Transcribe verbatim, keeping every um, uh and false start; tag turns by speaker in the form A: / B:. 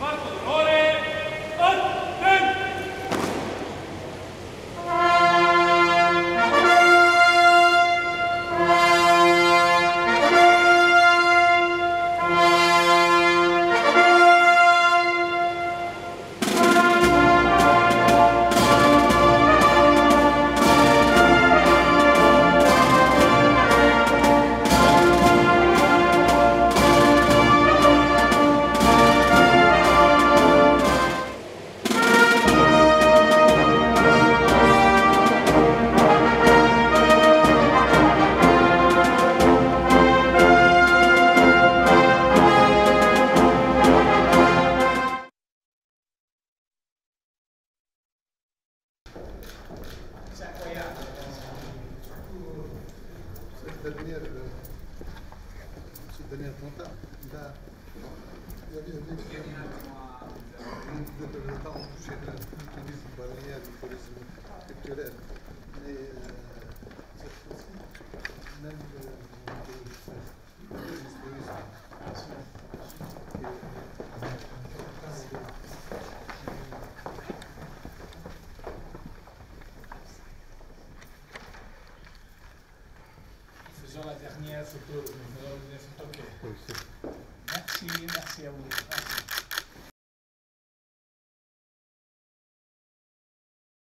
A: Intervenire, intervenire longtemps. Il y avait une de temps chez le tourisme balnéaire, le tourisme culturel. Mais cette fois-ci, même le
B: Faisons la dernière photo, la dernière photo.
A: Oui,
B: Merci, merci à vous. Merci.